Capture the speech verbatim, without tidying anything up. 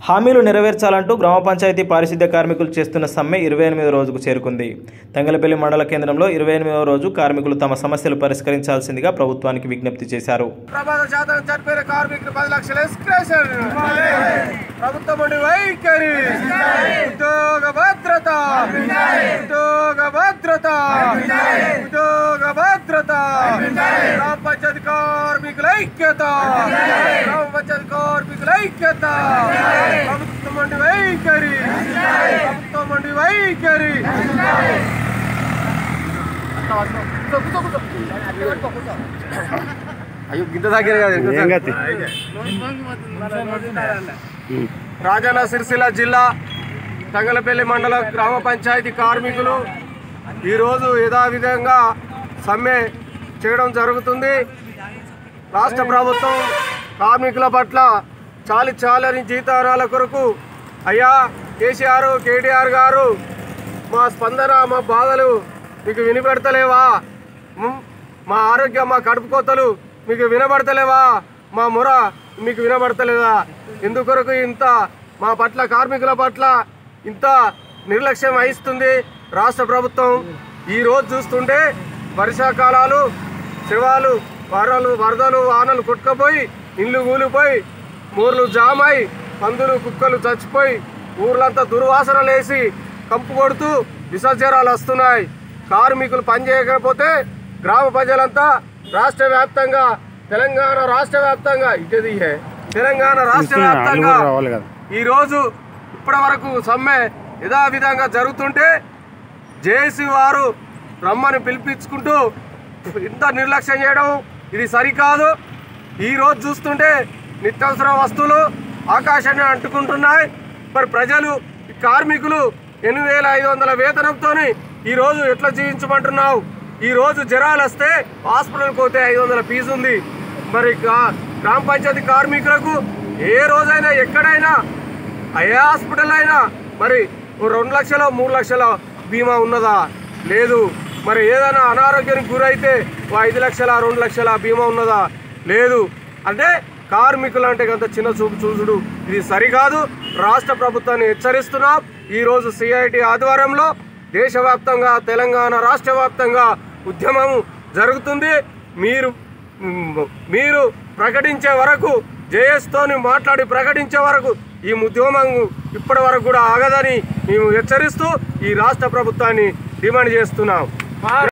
హామీలు నెరవేర్చాలంటూ గ్రామ పంచాయతీ పారిశుద్ధ్య కార్మికులు చేస్తున్న సమ్మె ఇరవై ఎనిమిదో రోజుకు చేరుకుంది. తంగలపల్లి మండల కేంద్రంలో ఇరవై ఎనిమిదవ రోజు కార్మికులు తమ సమస్యలు పరిష్కరించాల్సిందిగా ప్రభుత్వానికి విజ్ఞప్తి చేశారు. రాజన్న సిరిసిల్ల జిల్లా తంగలపల్లి మండల గ్రామ పంచాయతీ కార్మికులు ఈరోజు యథావిధంగా సమ్మె చేయడం జరుగుతుంది. రాష్ట్ర ప్రభుత్వం కార్మికుల పట్ల చాలి చాలని జీతారాల కొరకు అయ్యా కేసీఆర్ కేటీఆర్ గారు మా స్పందన మా బాధలు మీకు వినబడతలేవా, మా ఆరోగ్యం మా కడుపు కోతలు మీకు వినబడతలేవా, మా మొర మీకు వినబడతలేదా, ఎందుకొరకు ఇంత మా పట్ల కార్మికుల పట్ల ఇంత నిర్లక్ష్యం వహిస్తుంది రాష్ట్ర ప్రభుత్వం. ఈరోజు చూస్తుంటే వర్షాకాలాలు శివాలు వరలు వరదలు వానలు కొట్టుకుపోయి ఇల్లు కూలిపోయి మూర్లు జామై పందులు కుక్కలు చచ్చిపోయి ఊర్లంతా దుర్వాసన లేసి కంపు కొడుతూ విసర్జనాలు వస్తున్నాయి. కార్మికులు పనిచేయకపోతే గ్రామ ప్రజలంతా రాష్ట్ర వ్యాప్తంగా తెలంగాణ రాష్ట్ర వ్యాప్తంగా ఇది తెలంగాణ రాష్ట్ర వ్యాప్తంగా ఈరోజు ఇప్పటి వరకు సమ్మె యథావిధంగా జరుగుతుంటే జేఏసీ వారు రమ్మని పిలిపించుకుంటూ ఇంత నిర్లక్ష్యం చేయడం ఇది సరికాదు. ఈరోజు చూస్తుంటే నిత్యావసర వస్తువులు ఆకాశాన్ని అంటుకుంటున్నాయి. మరి ప్రజలు కార్మికులు ఎనిమిది వేల ఐదు వందల వేతనంతో ఈరోజు ఎట్లా జీవించమంటున్నావు? ఈరోజు జ్వరాలు వస్తే హాస్పిటల్కి పోతే ఐదు వందల ఫీజు ఉంది. మరి గ్రామ పంచాయతీ కార్మికులకు ఏ రోజైనా ఎక్కడైనా ఏ హాస్పిటల్ అయినా మరి రెండు లక్షల మూడు లక్షల బీమా ఉన్నదా? లేదు. మరి ఏదైనా అనారోగ్యానికి గురైతే ఐదు లక్షల రెండు లక్షల బీమా ఉన్నదా? లేదు. అంటే కార్మికులు అంటే కొంత చిన్న చూపు చూసుడు ఇది సరికాదు. రాష్ట్ర ప్రభుత్వాన్ని హెచ్చరిస్తున్నాం. ఈరోజు సిఐటి ఆధ్వర్యంలో దేశవ్యాప్తంగా తెలంగాణ రాష్ట్ర వ్యాప్తంగా ఉద్యమం జరుగుతుంది. మీరు మీరు ప్రకటించే వరకు జేఎస్తోని మాట్లాడి ప్రకటించే వరకు ఈ ఉద్యమం ఇప్పటి వరకు కూడా ఆగదని మేము హెచ్చరిస్తూ ఈ రాష్ట్ర ప్రభుత్వాన్ని డిమాండ్ చేస్తున్నాం.